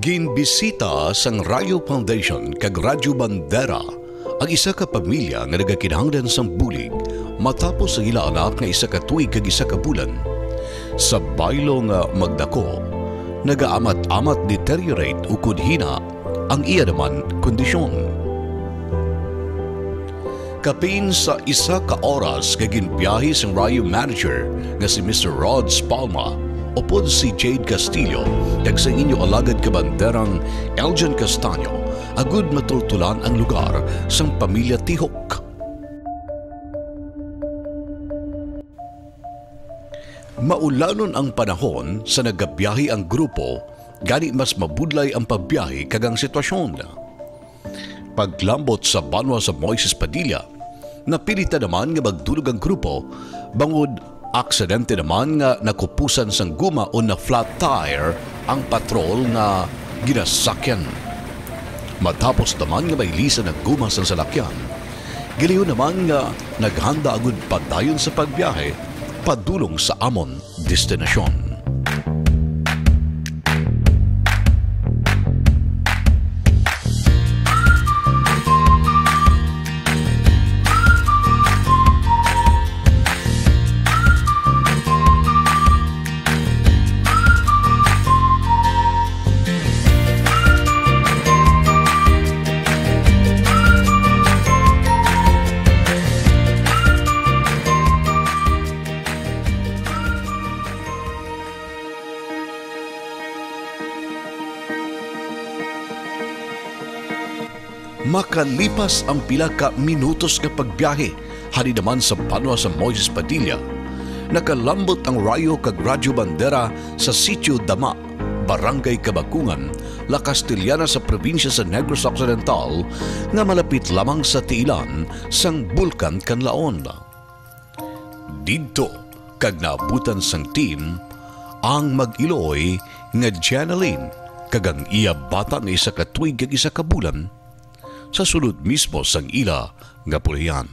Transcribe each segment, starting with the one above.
Ginbisita sang Rayo Foundation kag Radyo Bandera ang isa ka pamilya nga nagakinahanglan sang bulig matapos ang ila anak nga isa ka tuig kag isa ka bulan. Sa baylo nga magdako, nagaamat-amat deteriorate o hina ang iya naman kondisyon. Kapin sa isa ka oras kagin biyahe sang Rayo Manager nga si Mr. Rods Palma upod si Jade Castillo kag sa inyo alagad kabanderang Eljan Castaño agud matultulan ang lugar sang pamilya Tihok. Maulanon ang panahon sa nagabiyahe ang grupo, gani mas mabudlay ang pagbiyahe kag ang sitwasyon. Paglambot sa banwa sa Moises Padilla, napilita naman nga magdulog ang grupo bangod aksidente naman nga nakupusan sang guma o na flat tire ang patrol nga ginasakyan. Matapos naman nga may lisa ng guma sang salakyan, giliw naman nga naghanda agud padayon sa pagbiyahe padulong sa amon destinasyon. Makalipas ang pila ka minutos nga pagbiyahe, hari naman sa banwa sa Moises Padilla, nakalambot ang Rayo kag Radyo Bandera sa Sitio Dama, Barangay Kabakungan, La Castellana sa probinsya sa Negros Occidental nga malapit lamang sa tiilan sang Bulkan Kanlaon. Didto kag naabutan sang team ang mag-iloy nga Janeline kag ang iya bata nga isa ka tuig kag isa ka bulan sa sulod mismo sang ila nga pulihan.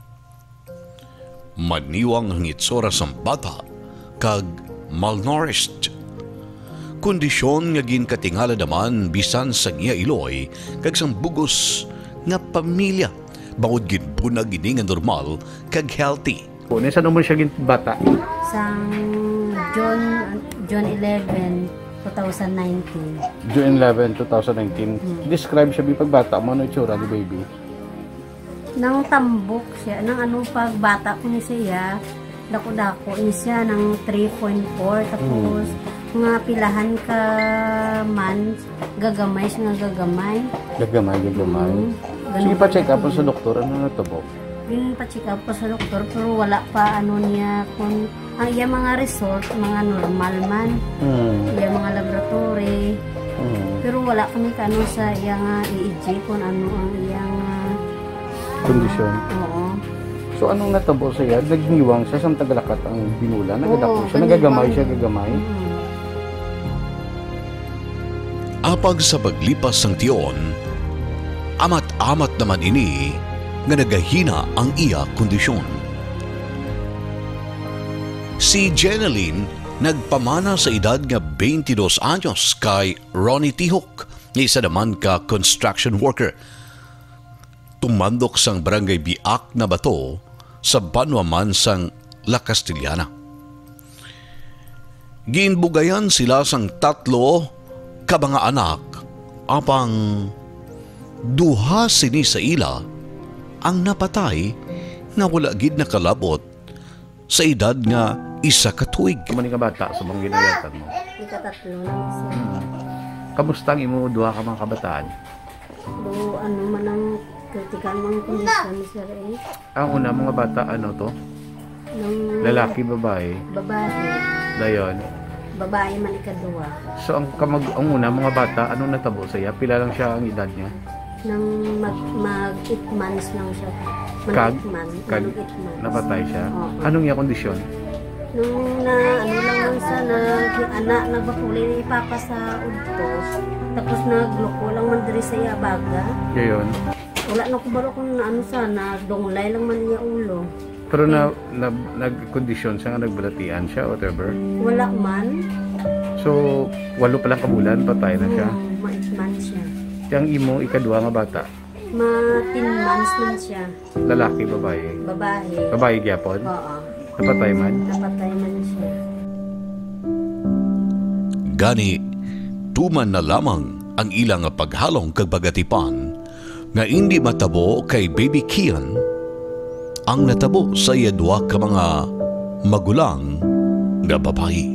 Maniwang ang itsura sang bata kag malnourished. Kondisyon nga ginkatingala naman bisan sang iya iloy kag sang bugos nga pamilya bangod ginbunag gini nga normal kag healthy. Sa naman siya bata? Sang June 11, 2019. June 11, 2019. Describe siya pagbata mo, ano itsura ni baby? Nang tambok siya, nang pagbata ko ni siya, dako-dako ni siya ng 3.4, tapos mga pilahan ka man, gagamay siya nga gagamay. Gagamay. Sige pa check up sa doktor, ano natabo? Yun pa-check up pa sa doktor, pero wala pa niya kung ang iya mga result, mga normal man. Iya mga laboratory. Pero wala kami kano sa iya nga EEG kung ano ang iya nga kondisyon. Oo. So anong natabo sa iya? Nagniwang siya sa tagalakat ang binula? Nagadako siya? Nagagamay siya, gagamay? Apag sa paglipas ng tiyon, amat-amat naman ini nga nagahina ang iya kondisyon. Si Janeline nagpamana sa edad nga 22 anyos kay Ronnie Tihok, nga isa naman ka construction worker. Tumandok sang barangay Biak na bato sa banwa man sang La Castellana. Ginbugayan sila sang tatlo ka mga anak, apang duha sini sa ila ang napatay nga wala gid nakalabot sa edad nga isa ka tuig. Kumani ka bata sa mga ginayatan mo? Ikatatlo lang siya. Kamusta ang imo duha ka mga kabataan? Ano man ang critical mga kondisyon ni sir eh. Ang una mga bata, ano to? Lalaki, babae? Babae. Dayon? Babae man ikaduwa. So ang una mga bata, anong natabo sa iya? Pila lang siya ang edad niya? Nang mag 8 months lang siya. Kag? Napatay siya? Anong iya kondisyon? Nung lang sa anak nagbakuli ni Papa sa udtos. Tapos nagloko lang man diri sa iya baga. Gayon? Wala na ko baro kung sana, donglay lang man niya ulo. Pero nag-kondisyon siya nga nagbalatian siya, whatever? Wala man. So, 8 pa lang kabulan, patay na siya? ma-8 siya. Yang imo ikadua nga bata, Ma-10 months man siya. lalaki, babae. Babae. Babae gyapon. Oo. Napatay man. Napatay man siya. Gani, tuman na lamang ang ilang paghalong kag bagatipan nga hindi matabo kay Baby Kian ang natabo sa iya duwa ka mga magulang nga babae.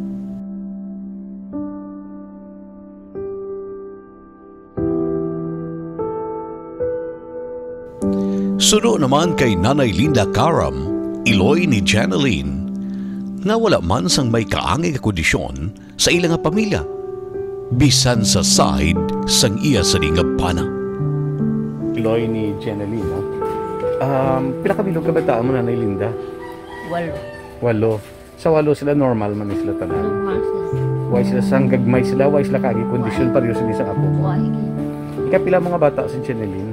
Suno naman kay Nanay Linda Karam, iloy ni Janeline, nga wala man sang may kaangay nga kondisyon sa ilang nga pamilya, bisan sa side sang iya sa pana. Iloy ni Jeneline, no? Pila ka bilog kabataan mo, Nanay Linda? 8. Sa 8 sila normal man sila tanan. Normal siya. Why sila sang gagmay sila, why sila kagi kondisyon pareho sa isang apo mo. Ikapila mga bata si Jeneline?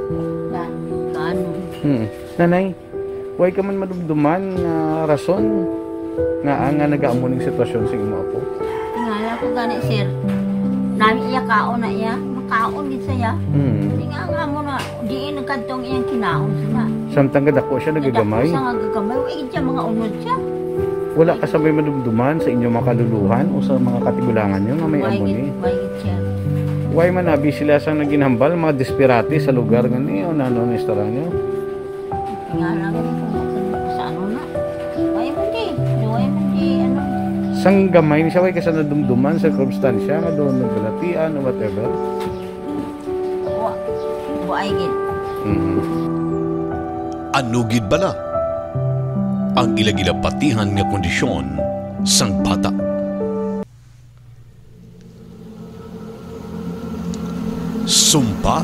Nanay, why ka man madumduman nga rason nga nagaamo ning sitwasyon sa imo apo? Tingala ko gani sir. Nami iya kaon na iya, makaon gid saya. Tinga mo na di nagkadtong iyang kinaon sila. Samtang gadako siya nagagamay. Sa nagagamay, wa gid siya mga unod siya. Wala ka sabay madumduman sa inyong makaluluhan o sa mga katigulangan nyo nga may amo ni. Wa gid siya. Why man abi sila sang naginhambal mga desperate sa lugar ngani o nano ni restaurant nyo? Tingala ko sa ano na. Way man di ano. Sang gamay ni siya, way kasi nadumduman sa circumstansya nga doon nagbalatian o whatever. Wa gid. Anugid bala ang ilagilapatihan nga kondisyon sang bata. Sumpa.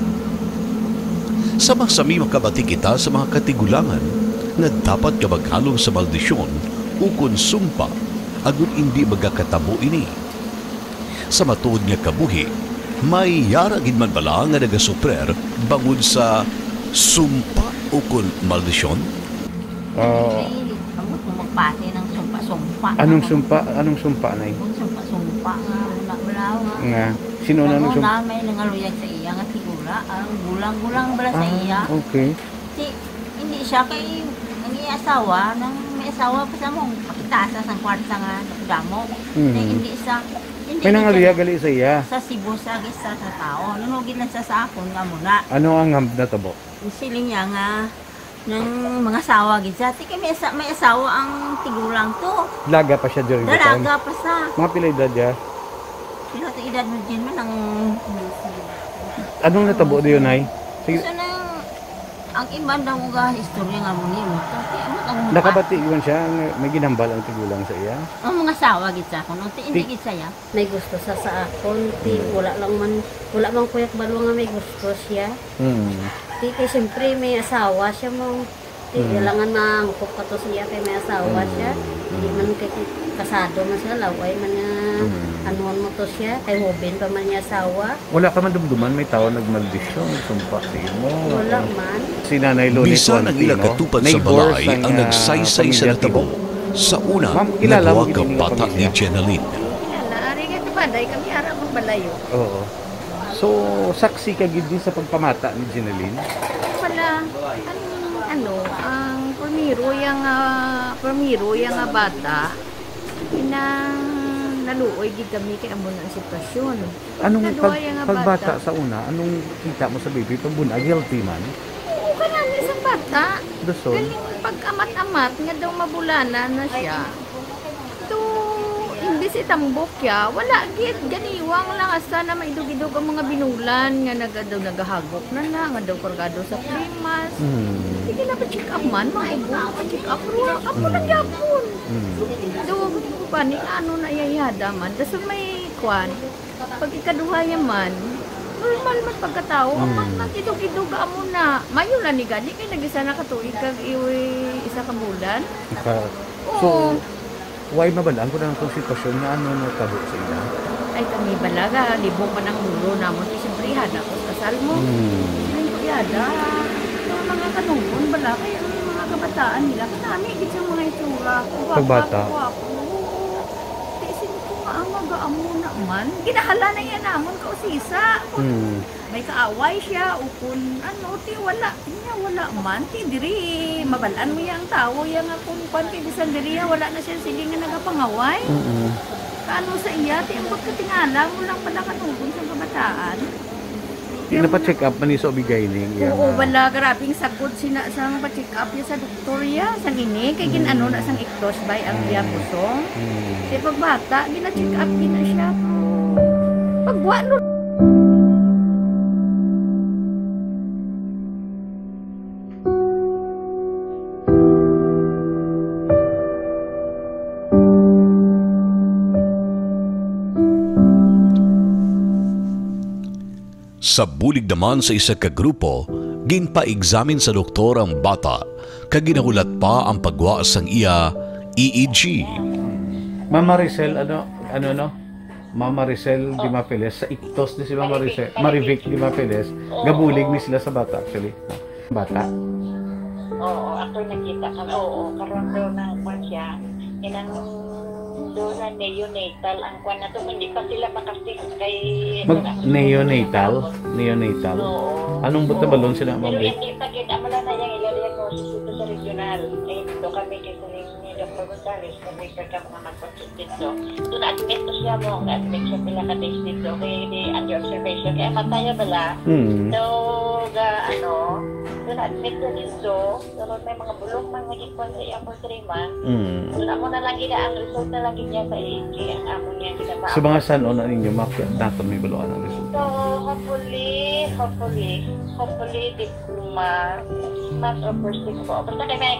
Sama-sami makabati kita sa mga katigulangan na dapat kabaghalong sa maldisyon ukon sumpa agun hindi magakatabo ini. Sa matuod nga kabuhi, may yara gid man bala nga nagasuprer bangod sa sumpa ukon maldisyon? Kamot mo magpati ng sumpa-sumpa. Anong sumpa? Anong sumpa na Sumpa-sumpa nga wala nga. Sino na nung sumpa? May nangaluyag sa iya nga sigura. Ang gulang-gulang bala sa iya. Okay. Hindi siya kay ang iya asawa nang may asawa pa sa mong pakitasa sa kwarta nga damo. Hindi sa may nangaluya gali sa iya. Sa Cebu sa gisa sa tao. Nunugid lang sa akon nga muna. Ano ang natabo? Siling niya nga ng mga asawa gid sa ti kay may asawa ang tigulang to. Laga pa siya during the time. Dalaga pa sa. Mga pila edad niya? Sino to edad mo din man ang Anong natabo diyon ay? Sige. so nang ang iban daw nga istorya nga mo nimo. Nakabati yun siya, may ginambal ang tigulang sa iya. Ang mga asawa gid sa akon, hindi gid saya. May gusto sa akon. Wala man kuyak balo nga may gusto siya. Di kay siyempre may asawa siya mo. Kailangan mangkop ka to siya kay may asawa siya. Hindi man kay kasado man siya, laway man nga anuan mo to siya. Kay Hoben pa man niya asawa. Wala ka man dumduman, may tao nagmaldisyon, sumpa sa mo. Wala man. Si Nanay Loli Bisan ang ilang katupad sa balay ang nagsaysay sa natabo sa una na duwa ka bata ni Jeneline. Naari nga kabaday kami ara mo balayo. Oo. So, saksi ka gid din sa pagpamata ni Jeneline? Wala ang primero yang bata naluoy gid kami kay amo na sitwasyon. Anong pagbata sa una, anong kita mo sa baby pambunag healthy man? Oo, kanang isang bata. Doson. Galing pag-amat-amat nga daw mabulana na siya. To imbis itambok ya, wala gid ganiwang lang asa na maidog-idog ang mga binulan nga nagahagok na nga daw kargado sa primas. Sige na pa-check up man, mga pa-check up ako na yapon. Daw pa ni ano na yayada man, daso may kwan. Pag ikaduha man, normal man pagkatao, ang magidog-idog amo na. Mayo lang ni gani kay nagisa na katuig kag isa ka bulan. So, why mabalaan ko na ang sitwasyon nga ano natabo sa ila? Ay kami balaga, libong pa ng mulo namon siyempre hada ko kasal mo. Ay ko yada. Mga kanungon bala kay ang mga kabataan nila kanami gid sa mga itsura. Pagbata. ang mag-aamo naman. Ginahala na yan namon ka usisa. May kaaway siya o kung ano, ti wala. Tinya wala man. Ti diri, mabalaan mo yung tao. Yung kung kwan kay bisan diri, wala na siya sige nga nagapangaway. Kaano sa iya, ti ang pagkatingala mo lang pala kanugon sa kabataan. Pinapacheck up man sa obigay ni. Oo, wala. Grabing sagod sa pa-check up niya sa doktor ya. Sa gini, kay ginano na sang iktos by ang iya pusong. Kaya pagbata, gina-check up gina siya. Pagwano. Sa bulig naman sa isa ka grupo, ginpa-examine sa doktor ang bata, kaginahulat pa ang pagwa sang iya EEG. Mama Maricel, Mama Maricel Di Mapeles, sa iktos ni si Mama Maricel, Marivic Di Mapeles, gabulig ni sila sa bata actually. Bata? Oo, ako nakita ka. Oo, karoon daw ng kwan siya. Inang doon na neonatal ang kwan na to. Hindi pa sila makasik kay... Neonatal? Oo. Anong buta balon sila, Ma'am? Pero hindi pa kita mala na yung ilaliagnosis dito sa regional. Eh, dito kami kasi ni Dr. Gonzales kami mga mag-consult dito. Doon admit to siya mo. Na-admit siya pila ka-days dito. Kaya hindi under observation. Kaya mataya bala. So, doon admit to dito. Pero may mga bulong man naging kwan sa iya for 3 months. Doon ako na lang ang result na lang niya sa EEG. Ang amo niya kinabaan. Sa mga sanon na ninyo, makya natin may baluan ang result. So, hopefully, di mas or first week po. Basta kami.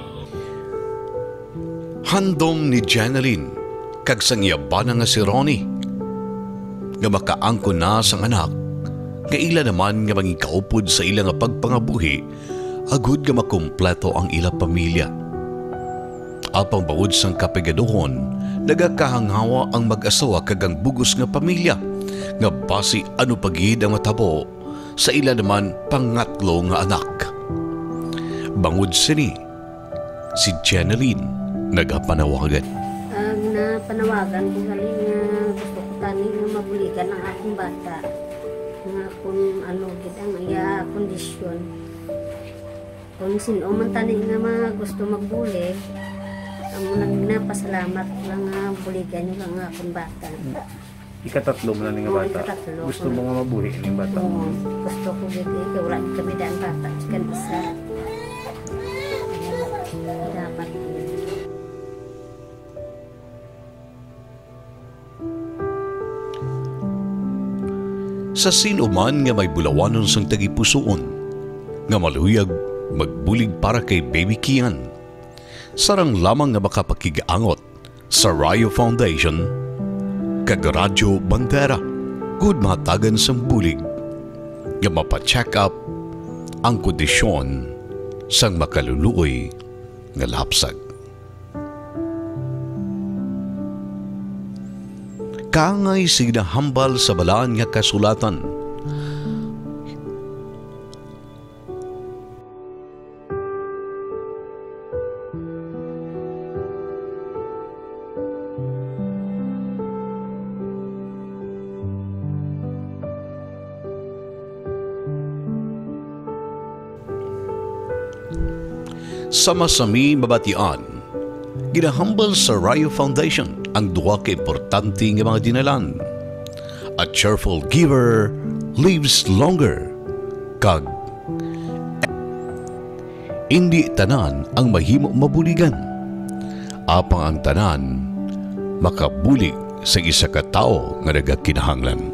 Handom ni Janeline, kag sang yabana nga si Ronnie. Nga makaangko na sang anak, nga ila naman nga mangikaupod sa ila nga pagpangabuhi, agud nga makumpleto ang ila pamilya. Apang bawod sang kapigaduhon, nagakahangawa ang mag-asawa kag ang bugos nga pamilya, nga basi ano pagid ang matabo sa ila naman pangatlo nga anak. Bangod sini, si Janeline nagapanawagan. Ang napanawagan ko galing nga gusto ko tani nga mabuligan ang aking bata. Nga kung ano gid ang iya kondisyon. Kung sino man tani nga gusto magbulig, amo nang napasalamat lang nga buligan yung ang akong bata. Ikatatlo mo na nga bata. Ikatatlo. Gusto mo nga mabuhi ng bata. Oo, gusto ko gid kay wala kami daan bata kan isa. Dapat Sa sino man nga may bulawanon sang tagipusoon, nga maluyag magbulig para kay Baby Kian, sarang lamang nga makapakigaangot sa Rayo Foundation kag Radyo Bandera, good matagan sang bulig, nga mapacheck up ang kondisyon sang makaluluoy nga lapsag. Kangay signahambal sa balaan nga kasulatan. Sama-sami mabatian, ginahambal sa Rayo Foundation ang duwa ka importante nga mga dinalan. A cheerful giver lives longer. Kag hindi tanan ang mahimo mabuligan. Apang ang tanan makabulig sa isa ka tao nga nagakinahanglan.